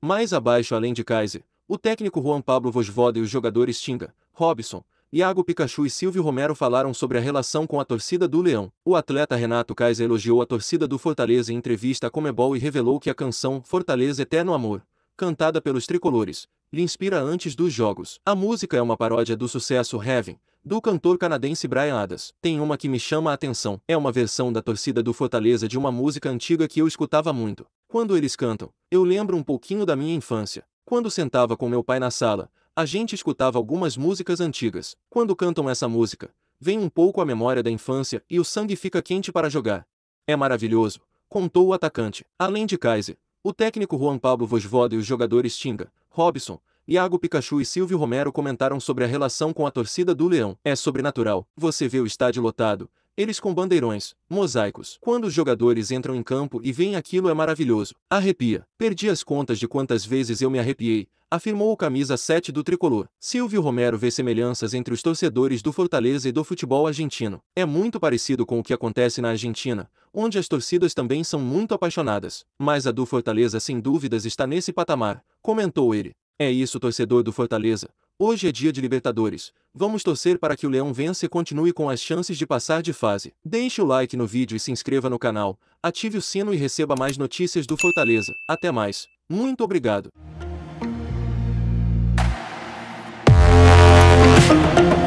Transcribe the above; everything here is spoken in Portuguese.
Mais abaixo, além de Kaiser, o técnico Juan Pablo Vojvoda e os jogadores Tinga, Robson, Iago Pikachu e Silvio Romero falaram sobre a relação com a torcida do Leão. O atleta Renato Kaiser elogiou a torcida do Fortaleza em entrevista à Comebol e revelou que a canção Fortaleza Eterno Amor, cantada pelos tricolores, lhe inspira antes dos jogos. A música é uma paródia do sucesso Heaven, do cantor canadense Bryan Adams. Tem uma que me chama a atenção. É uma versão da torcida do Fortaleza de uma música antiga que eu escutava muito. Quando eles cantam, eu lembro um pouquinho da minha infância. Quando sentava com meu pai na sala, a gente escutava algumas músicas antigas. Quando cantam essa música, vem um pouco a memória da infância e o sangue fica quente para jogar. É maravilhoso, contou o atacante. Além de Kaiser, o técnico Juan Pablo Vojvoda e os jogadores Tinga, Robson, Iago Pikachu e Silvio Romero comentaram sobre a relação com a torcida do Leão. É sobrenatural. Você vê o estádio lotado, eles com bandeirões, mosaicos. Quando os jogadores entram em campo e veem aquilo é maravilhoso. Arrepia. Perdi as contas de quantas vezes eu me arrepiei, afirmou o camisa 7 do tricolor. Silvio Romero vê semelhanças entre os torcedores do Fortaleza e do futebol argentino. É muito parecido com o que acontece na Argentina, onde as torcidas também são muito apaixonadas. Mas a do Fortaleza sem dúvidas está nesse patamar, comentou ele. É isso, torcedor do Fortaleza. Hoje é dia de Libertadores. Vamos torcer para que o Leão vença e continue com as chances de passar de fase. Deixe o like no vídeo e se inscreva no canal. Ative o sino e receba mais notícias do Fortaleza. Até mais. Muito obrigado.